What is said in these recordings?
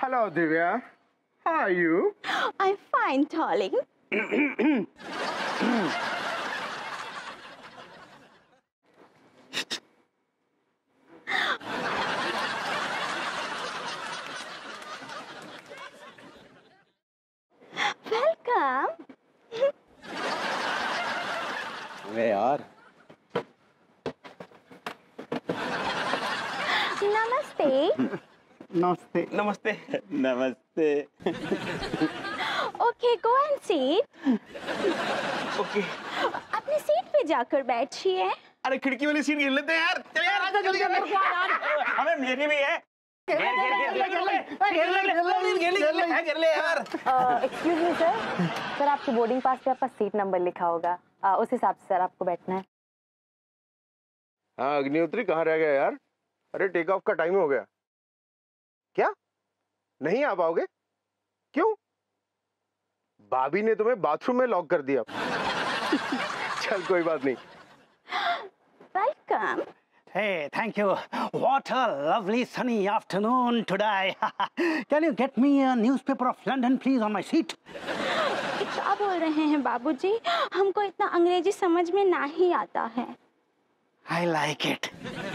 Hello, Divya. How are you? I'm fine, darling. Welcome. अरे यार नमस्ते. Namaste. नमस्ते नमस्ते Okay, go and sit. Okay अपनी सीट पे जाकर बैठिए. अरे खिड़की वाली सीट घेर लेते हैं यार चल यार आजा जल्दी मेरे को यार हमें मेरी भी है घेर ले यार एक्सक्यूज मी सर. सर आपके बोर्डिंग पास पे आपका सीट नंबर लिखा होगा, उस हिसाब से सर आपको बैठना है. हाँ अग्निहोत्री कहाँ रह गया यार? अरे टेक ऑफ का टाइम हो गया. क्या नहीं आ पाओगे? क्यों? भाभी ने तुम्हें बाथरूम में लॉक कर दिया. चल कोई बात नहीं. Welcome. Hey, thank you. What a lovely sunny afternoon today. Can you get me a newspaper of London, please, on my seat? क्या बोल रहे हैं बाबूजी? हमको इतना अंग्रेजी समझ में नहीं आता है. I like it.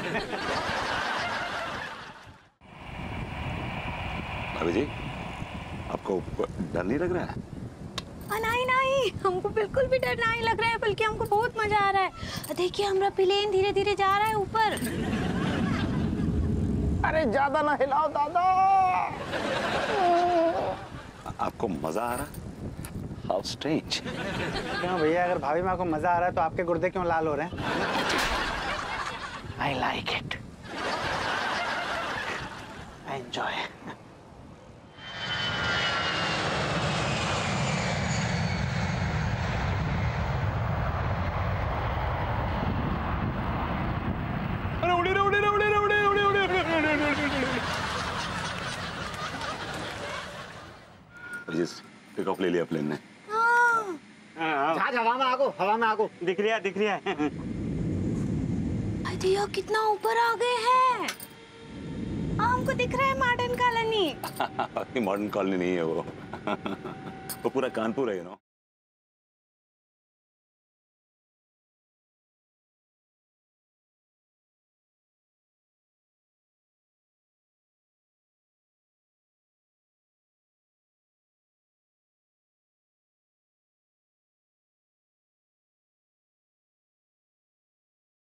भाभी जी आपको डर नहीं लग रहा है? नहीं नहीं, हमको बिल्कुल भी डर नहीं लग रहा है, बल्कि हमको बहुत मजा आ रहा है. देखिए हमारा प्लेन धीरे धीरे जा रहा है ऊपर. अरे ज्यादा ना हिलाओ दादा. आपको मजा आ रहा? How strange. क्यों भैया, अगर भाभी में आपको मजा आ रहा है तो आपके गुर्दे क्यों लाल हो रहे हैं? I like it. I enjoy. Pick off ले लिया प्लेन ने. जहाज हवा में आगो दिख रहा है. अरे कितना ऊपर आ गए हैं. हमको दिख रहा है मॉडर्न कॉलोनी. मॉडर्न कॉलोनी नहीं है वो. वो पूरा कानपुर है, यू नो.